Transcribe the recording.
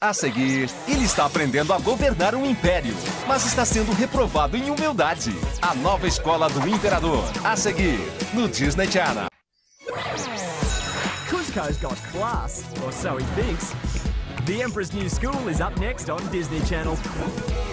A seguir, ele está aprendendo a governar um império, mas está sendo reprovado em humildade. A nova escola do imperador. A seguir, no Disney Channel. Kuzco's got class, or so he thinks. The Emperor's New School is up next on Disney Channel.